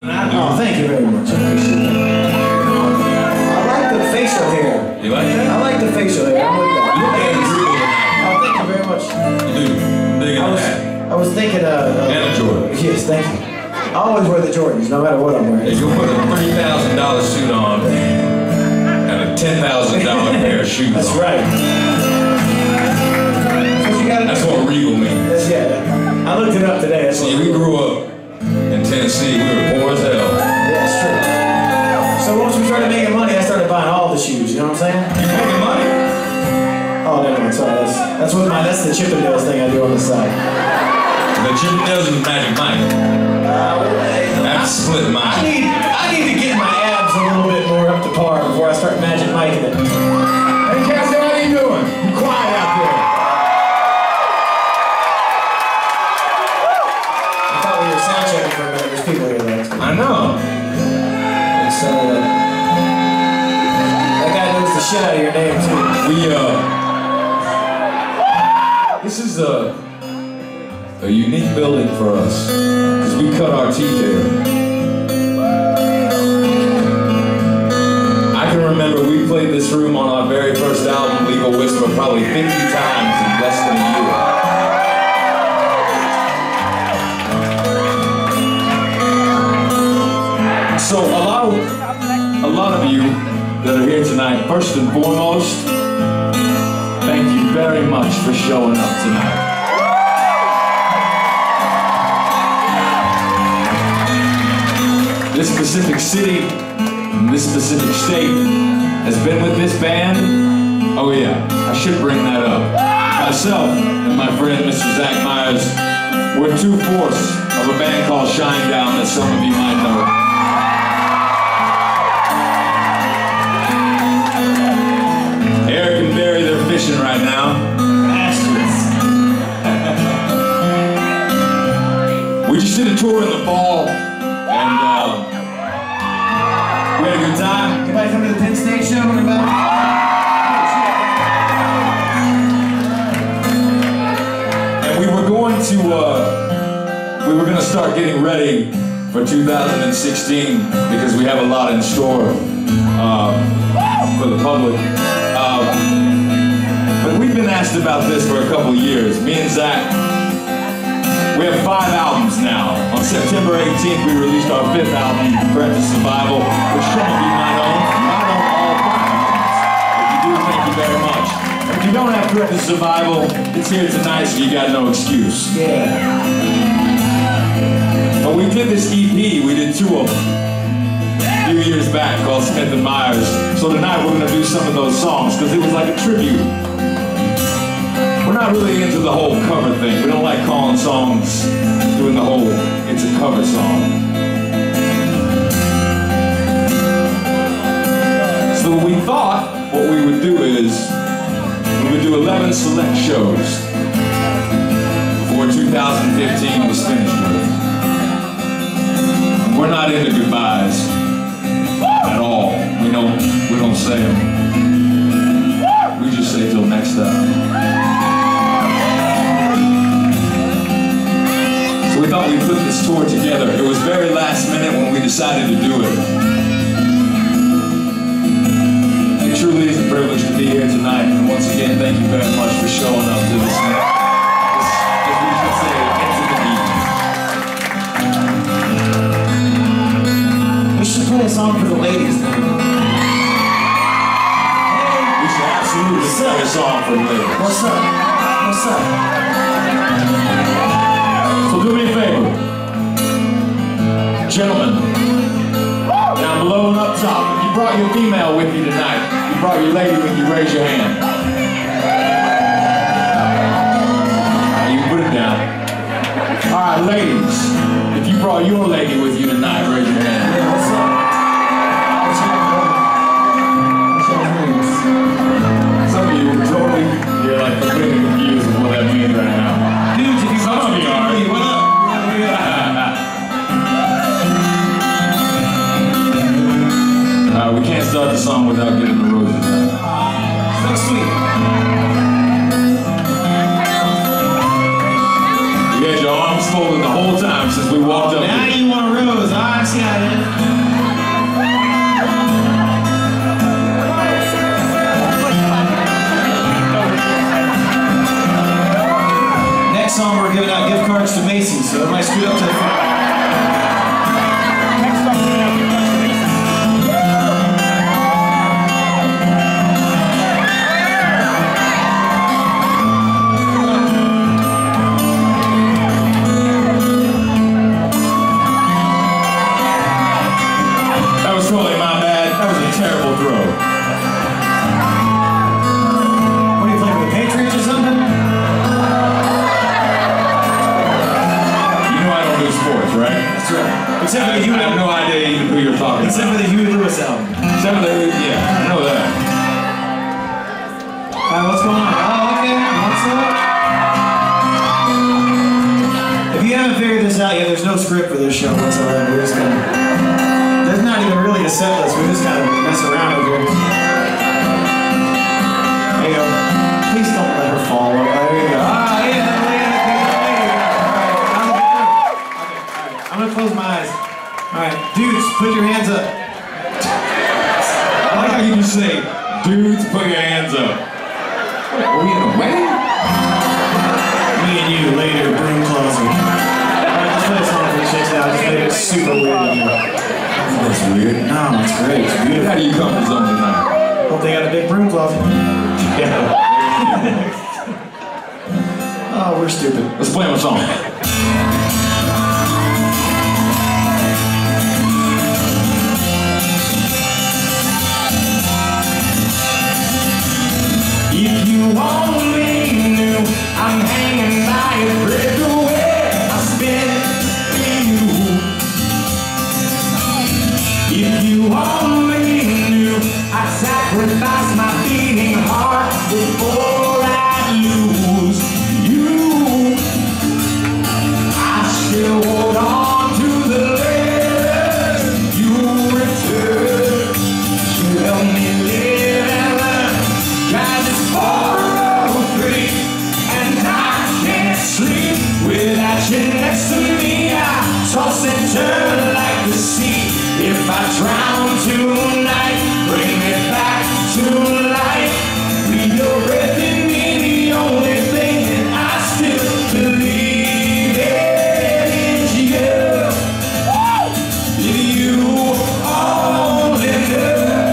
Oh, thank you very much. I appreciate that. I like the facial hair. You like that? I like the facial hair. I'm with that. Oh, thank you very much. You do. Dig in that. I was thinking and a Jordan. Yes, thank you. I always wear the Jordans, no matter what I'm wearing. If you put a $30,000 suit on and a $10,000 pair of shoes That's on. right. That's what regal means. Yeah. I looked it up today. See, we grew up in Tennessee. We were poor as hell. Yeah, that's true. So once we started making money, I started buying all the shoes. You know what I'm saying? You making money? Oh, never mind. Sorry. That's the Chippendales thing I do on the side. The Chippendales is Magic Mike. That's Split Mike. I need to get my abs a little bit more up to par before I start Magic Miking it. Hey, Cassie, how you doing? You quiet out there. I thought we were sound checking for a minute. There's people here though. I know. And so, that guy knows the shit out of your name too. This is a unique building for us, because we cut our teeth here. I can remember we played this room on our very first album, Legal Whisper, probably 50 times in less than a year. So a lot of you that are here tonight, first and foremost, thank you very much for showing up tonight. This specific city, this specific state has been with this band. Oh yeah, I should bring that up. Myself and my friend Mr. Zach Myers, we're two-fourths of a band called Shinedown that some of you might know. Eric and Barry, they're fishing right now. Bastards. We just did a tour in the fall. We had a good time. Anybody come to the Penn State show in about? And we were going to start getting ready for 2016 because we have a lot in store for the public. But we've been asked about this for a couple of years. Me and Zach. We have 5 albums now. On September 18th, we released our 5th album, Brent to Survival, which some of you might own. You might own all 5 albums. If you do, thank you very much. If you don't have Brent to Survival, it's here tonight, so you got no excuse. Yeah. But we did this EP, we did 2 of them a few years back called Smith and Myers. So tonight we're going to do some of those songs, because it was like a tribute. We're not really into the whole cover thing. We don't like calling songs, doing the whole, it's a cover song. So we thought what we would do is, we would do 11 select shows before 2015 was finished with. We're not into goodbyes at all. We don't say them. We just say till next time. We thought we'd put this tour together. It was very last minute when we decided to do it. It truly is a privilege to be here tonight. And once again, thank you very much for showing up to this, as we should say, intimate evening. We should play a song for the ladies then. We should absolutely play a song for the ladies. What's up? What's up? So do me a favor. Gentlemen, down below and up top, if you brought your female with you tonight, you brought your lady with you, raise your hand. You can put it down. Alright, ladies, if you brought your lady with you tonight, raise your hand. Yeah, what's up? Some of you are totally, you're like completely confused with what that means right now. Dudes, if you Some of you are. what up? We can't start the song without getting the roses out. So sweet. You had your arms folded the whole time since we walked up Now here. you want a rose. I see how it no idea even who you're talking about. Except for the Huey Lewis album. Except for the, yeah, I know that. What's going on? Oh, okay. What's up? If you haven't figured this out yet, there's no script for this show whatsoever. We're just gonna... There's not even really a set list. We're just gonna mess around over here. There you go. Please don't let her fall. There you go. Ah, yeah. I'm gonna close my eyes. Alright, dudes, put your hands up. I like how you just say, dudes, put your hands up. Are we in a wedding? Me and you later, broom closer. Alright, let's play a song for the chicks now. Just make it super weird. That's weird. No, it's great. It's beautiful. How do you come to something tonight? Hope they got a big broom closet. Yeah. Oh, we're stupid. Let's play them a song. If you only knew I'm hanging by a thread the way I spin you. If you only knew I'd sacrifice my beating heart before I lose you. I still hold on to the letters you returned. You help me live and learn. God is 4:03 and I can't sleep without you next to me. I toss and turn like the sea. If I drown tonight, bring me back to life. Breathe your breath in me, the only thing that I still believe in is you. If you only knew.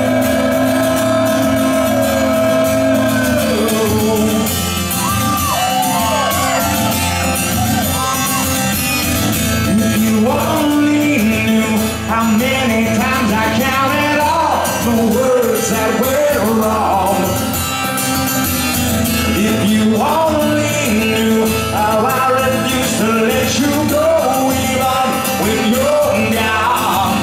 How many times I counted all the words that went wrong. If you only knew how I refuse to let you go even when you're gone.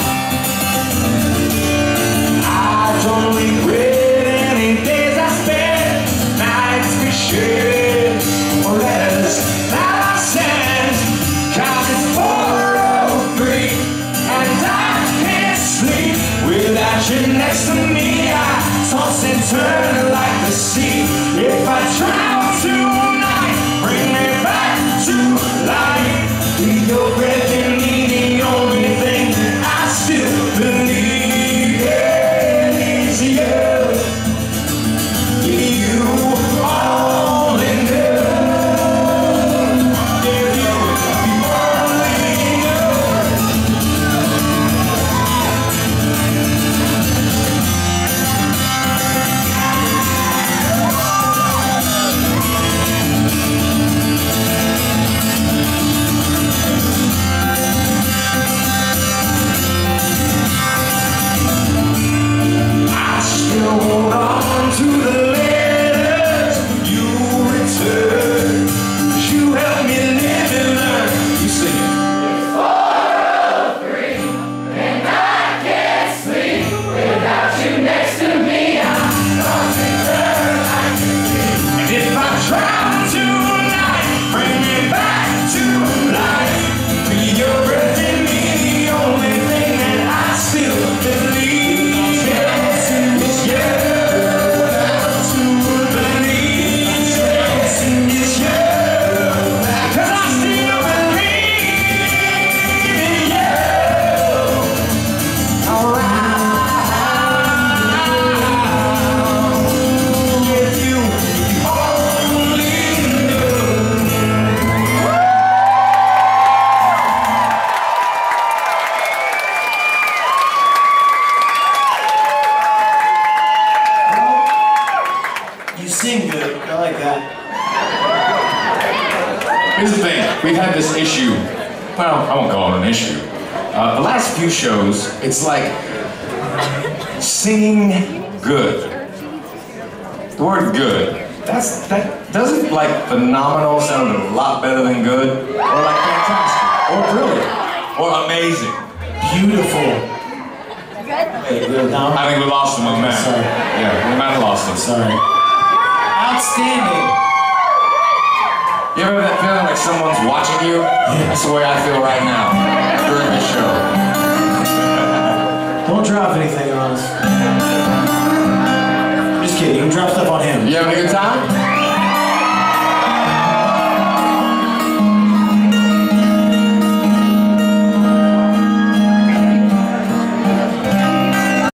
I don't regret any days I spent, nights we shared, or letters that I sent. 'Cause it's 4:03 and I sleep without you next to me. I toss and turn like the sea. If I drown tonight, bring me back to life. With your breath in me, the only thing that I still believe in is you. If you only knew. If you only knew. Hold on to the letters you returned. You help me live and learn. You sing it. 4:03 and I can't sleep without you next to me. I'm lost and turn like the sea. And if I drown tonight, bring me back to life. Breathe your breath in me, the only thing that I still believe. Sing good. I like that. Here's the thing. We've had this issue. Well, I won't call it an issue. The last few shows, it's like singing good. The word good. That doesn't like phenomenal sound a lot better than good, or like fantastic, or brilliant, or amazing. Beautiful. Wait, no? I think we lost him on that. Sorry. Yeah, we might have lost him. Sorry. Outstanding. You ever have that feeling like someone's watching you? That's the way I feel right now during the show. Don't drop anything on us. Just kidding. You can drop stuff on him. You having a good time?